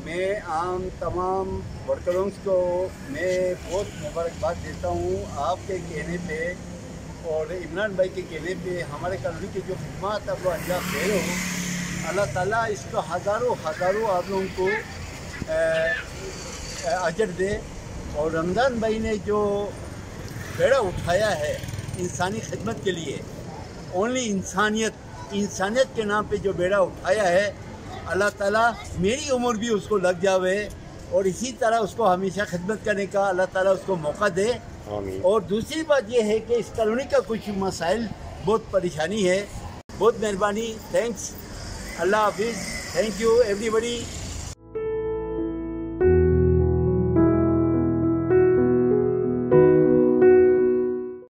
मैं आम तमाम वर्करों को मैं बहुत मुबारकबाद देता हूँ आपके कहने पे और इमरान भाई के कहने पे हमारे कॉलोनी की जो खिदमत आप लोग अंजाम दे रहे हो, अल्लाह ताला इसको हज़ारों आप लोगों को अजर दे। और रमज़ान भाई ने जो बेड़ा उठाया है इंसानी खिदमत के लिए, ओनली इंसानियत के नाम पे जो बेड़ा उठाया है, अल्लाह ताला मेरी उम्र भी उसको लग जावे और इसी तरह उसको हमेशा खिदमत करने का अल्लाह ताला उसको मौका दे। और दूसरी बात यह है कि इस कॉलोनी का कुछ मसाइल बहुत परेशानी है। बहुत मेहरबानी, थैंक्स, अल्लाह हाफिज़, थैंक यू एवरीबडी।